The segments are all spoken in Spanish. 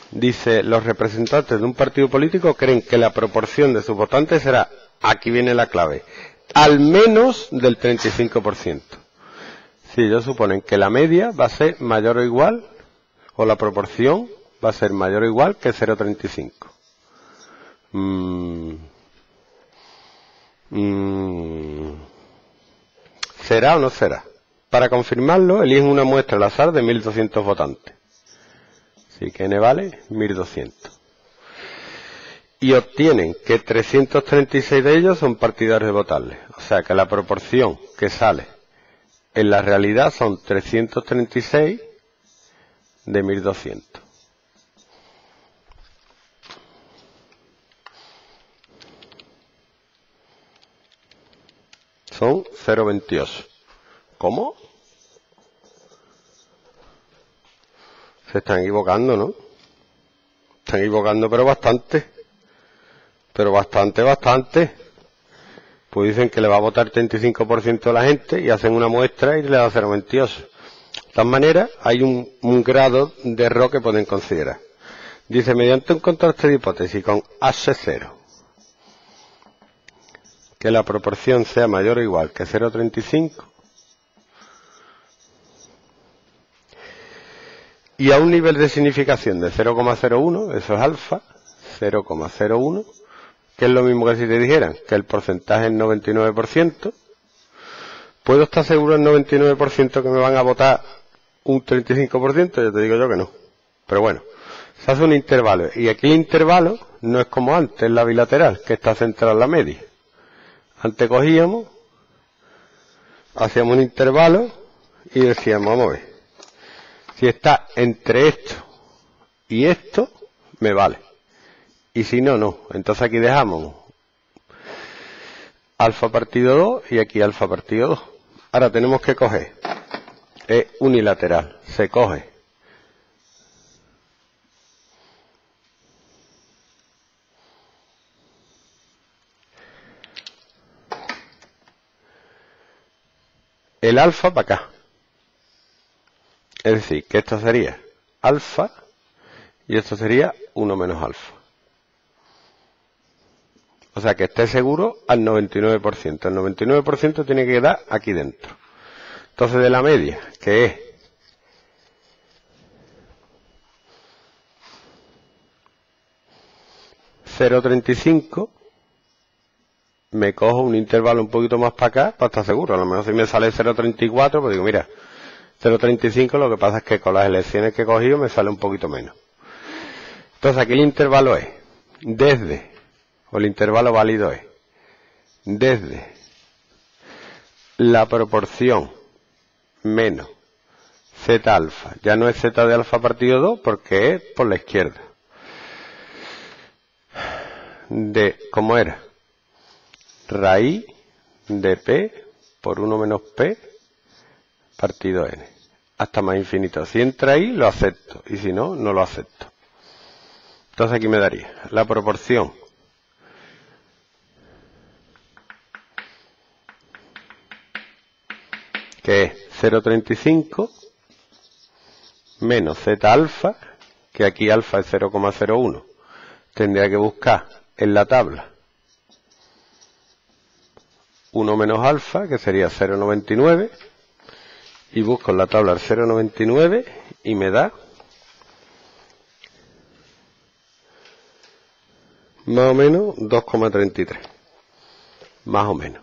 Dice, los representantes de un partido político creen que la proporción de sus votantes será, aquí viene la clave, al menos del 35%. Si ellos suponen que la media va a ser mayor o igual, o la proporción va a ser mayor o igual que 0,35. ¿Será o no será? Para confirmarlo, eligen una muestra al azar de 1.200 votantes. Así que n vale 1.200. Y obtienen que 336 de ellos son partidarios de votarle. O sea que la proporción que sale en la realidad son 336 de 1.200. Son 0,28. ¿Cómo? Se están equivocando, ¿no? Están equivocando, pero bastante. Pero bastante. Pues dicen que le va a votar el 35% de la gente y hacen una muestra y le da 0,28. De todas maneras, hay un grado de error que pueden considerar. Dice, mediante un contraste de hipótesis con H0, que la proporción sea mayor o igual que 0,35, y a un nivel de significación de 0,01, eso es alfa, 0,01, que es lo mismo que si te dijeran que el porcentaje es 99%, ¿puedo estar seguro el 99% que me van a votar un 35%? Yo te digo yo que no. Pero bueno, se hace un intervalo, y aquí el intervalo no es como antes, la bilateral, que está centrada en la media. Antes cogíamos, hacíamos un intervalo y decíamos, vamos a ver, si está entre esto y esto, me vale. Y si no, no. Entonces aquí dejamos alfa partido 2 y aquí alfa partido 2. Ahora tenemos que coger. Es unilateral. Se coge el alfa para acá. Es decir, que esto sería alfa y esto sería 1 menos alfa. O sea que esté seguro al 99%. El 99% tiene que quedar aquí dentro. Entonces de la media, que es $0,35, me cojo un intervalo un poquito más para acá para estar seguro. A lo mejor si me sale 0,34, pues digo, mira, 0,35, lo que pasa es que con las elecciones que he cogido me sale un poquito menos. Entonces aquí el intervalo es desde, o el intervalo válido es desde la proporción menos z alfa. Ya no es z de alfa partido 2 porque es por la izquierda. De, ¿cómo era? Raíz de p por 1 menos p partido n. Hasta más infinito. Si entra ahí, lo acepto. Y si no, no lo acepto. Entonces aquí me daría la proporción que es 0,35 menos z alfa, que aquí alfa es 0,01. Tendría que buscar en la tabla 1 menos alfa, que sería 0,99, y busco en la tabla el 0,99 y me da más o menos 2,33. Más o menos.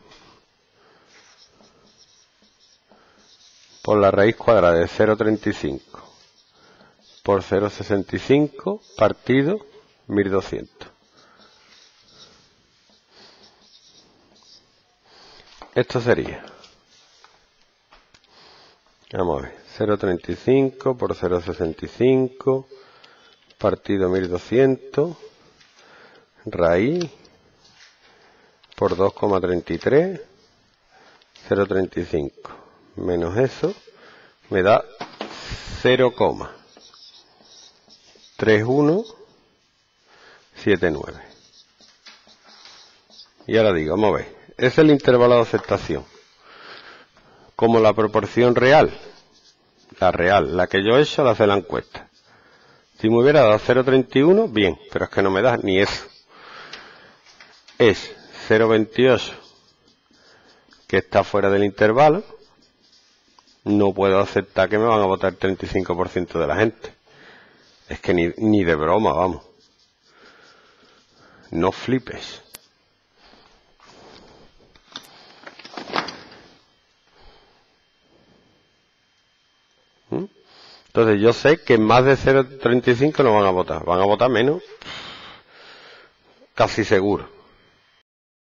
Por la raíz cuadrada de 0,35 por 0,65 partido 1.200. Esto sería, vamos a ver, 0,35 por 0,65 partido 1.200 raíz por 2,33, 0,35 menos eso me da 0,3179. Y ahora digo, vamos a ver, es el intervalo de aceptación. Como la proporción real, la que yo he hecho, la hace la encuesta. Si me hubiera dado 0,31, bien, pero es que no me da ni eso. Es 0,28, que está fuera del intervalo. No puedo aceptar que me van a votar el 35% de la gente. Es que ni de broma, vamos. No flipes. Entonces yo sé que más de 0,35 no van a votar. Van a votar menos. Casi seguro.